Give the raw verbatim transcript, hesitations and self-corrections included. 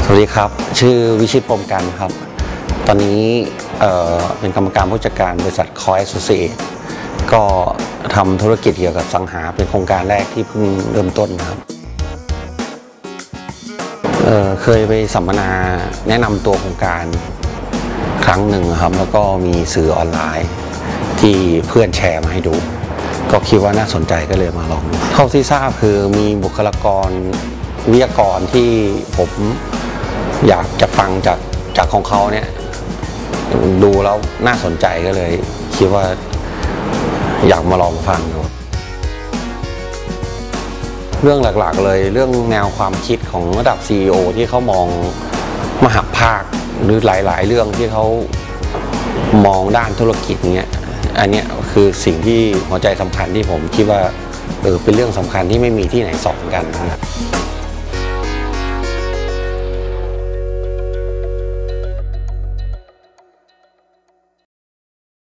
สวัสดีครับชื่อวิชิตพรหมกันครับตอนนี้เอ่อเป็นกรรมการผู้จัดการบริษัทคอยแอสโซเชตก็ทำธุรกิจเกี่ยวกับสังหาเป็นโครงการแรกที่เพิ่งเริ่มต้นครับเอ่อเคยไปสัมมนาแนะนำตัวโครงการครั้งหนึ่งครับแล้วก็มีสื่อออนไลน์ที่เพื่อนแชร์มาให้ดูก็คิดว่าน่าสนใจก็เลยมาลองเท่าที่ทราบคือมีบุคลากรวิทยากรที่ผมอยากจะฟังจากจากของเขาเนี่ยดูแล้วน่าสนใจก็เลยคิดว่าอยากมาลองฟังดูเรื่องหลักๆเลยเรื่องแนวความคิดของระดับ ซี อี โอ ที่เขามองมหภาคหรือหลายๆเรื่องที่เขามองด้านธุรกิจเงี้ยอันนี้คือสิ่งที่หัวใจสำคัญที่ผมคิดว่าเออเป็นเรื่องสำคัญที่ไม่มีที่ไหนสอนกันนะครับ